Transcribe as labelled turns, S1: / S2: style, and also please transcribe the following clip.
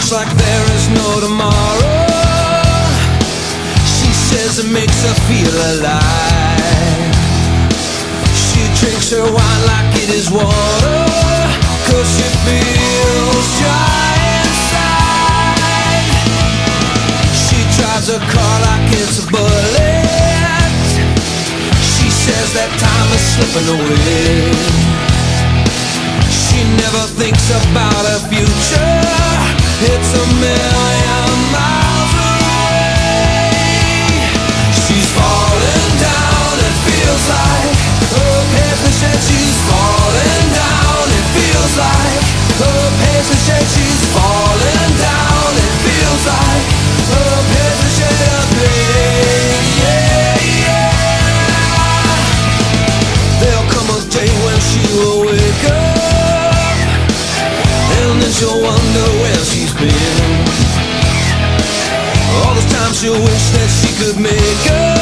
S1: Looks like there is no tomorrow. She says it makes her feel alive. She drinks her wine like it is water, 'cause she feels dry inside. She drives a car like it's a bullet. She says that time is slipping away. She never thinks about her future. It's a million miles away. She's falling down, it feels like. Her paper said she's falling down, it feels like. Her paper said she's falling down, it feels like. Her paper said yeah, yeah. There'll come a day when she will wake up, and then she'll wonder where she's been. All this time she'll wish that she could make up.